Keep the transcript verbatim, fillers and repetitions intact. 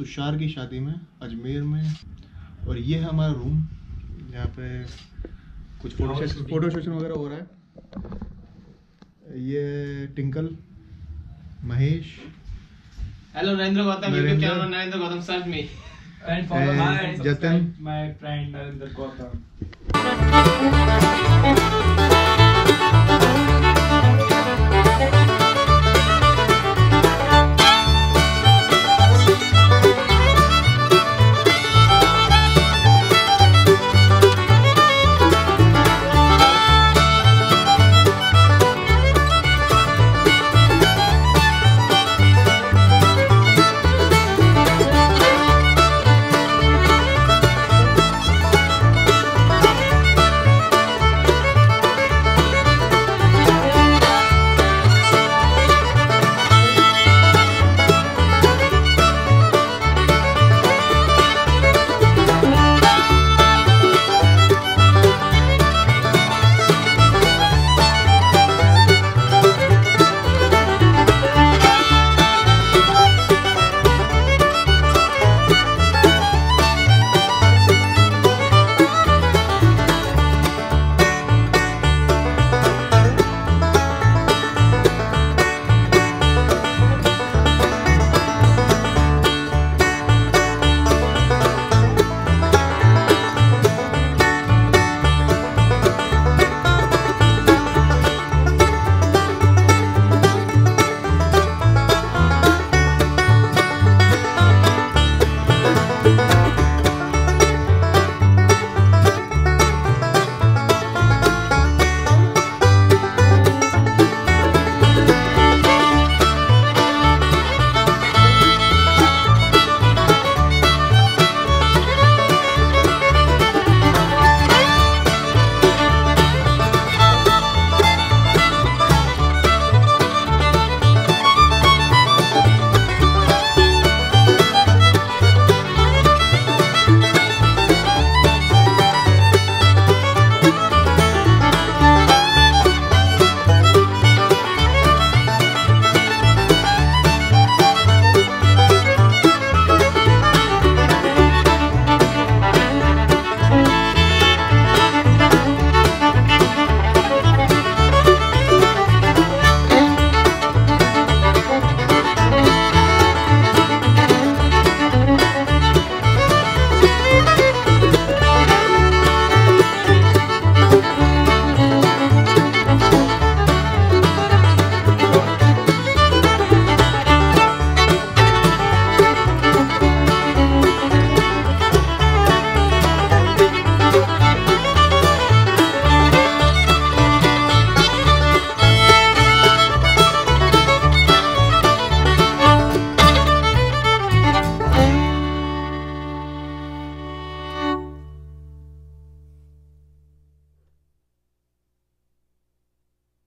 तुषार की शादी में अजमेर में। और ये है हमारा रूम, यहाँ पे कुछ फोटो सेशन फोटो सेशन वगैरह हो रहा है। ये Tinkle, Mahesh, hello Narendra Gautam, YouTube channel Narendra Gautam search me and follow my जतन, my friend Narendra Gautam।